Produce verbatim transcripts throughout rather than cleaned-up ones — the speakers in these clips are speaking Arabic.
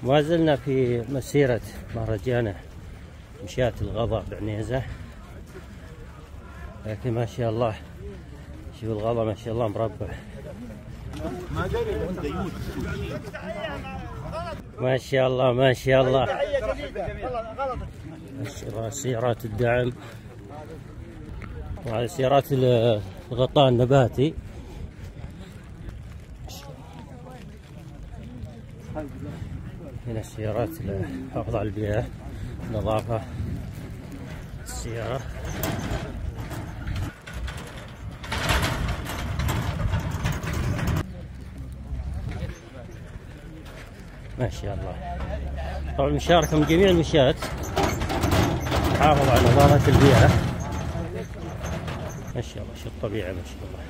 ما زلنا في مسيرة مهرجان مشاة الغضا بعنيزة، لكن ما شاء الله شوف الغضا ما شاء الله مربع، ما شاء الله ما شاء الله. سيارات الدعم وعلى سيارات الغطاء النباتي. هنا السيارات للحفاظ على البيئة، نظافة السيارة. ما شاء الله. طبعا المشاركة من جميع المشاة تحافظ على نظافة البيئة. ما شاء الله، شو الطبيعة ما شاء الله.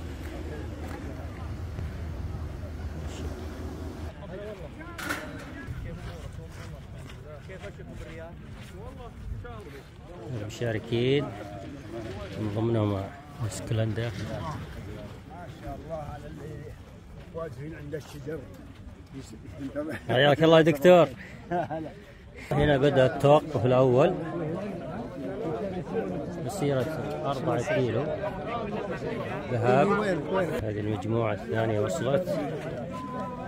المشاركين من ضمنهم اسكندر. ما شاء الله على اللي واقفين عند الشجر. حياك الله دكتور. هنا بدأ التوقف الأول، مسيرة أربعة كيلو ذهاب. هذه المجموعة الثانية وصلت.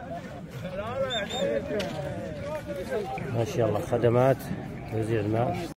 ما شاء الله خدمات توزيع الماء.